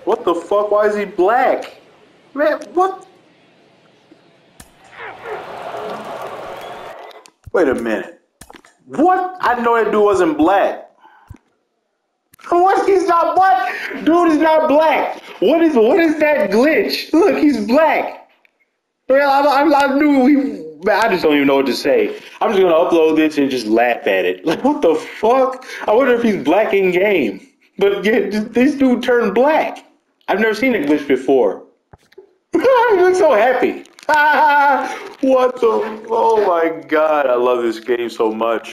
What the fuck? Why is he black? Man, what? Wait a minute. What? I know that dude wasn't black. What? He's not black? Dude is not black. What is that glitch? Look, he's black. Well, I knew we. Man, I just don't even know what to say. I'm just gonna upload this and just laugh at it. Like, what the fuck? I wonder if he's black in game. But yeah, this dude turned black. I've never seen a glitch before. He looks so happy. What the? Oh my god! I love this game so much.